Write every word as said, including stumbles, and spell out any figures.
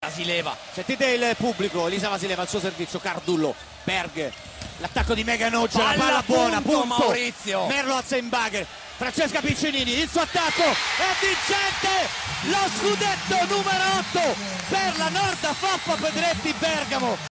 Vasileva. Sentite il pubblico, Elisa Vasileva al suo servizio, Cardullo, Berg, l'attacco di Meganoggio, la palla buona, punto, Maurizio. Merlo Atzenbagher, Francesca Piccinini, il suo attacco è vincente, lo scudetto numero otto per la Nord Foppa Pedretti Bergamo.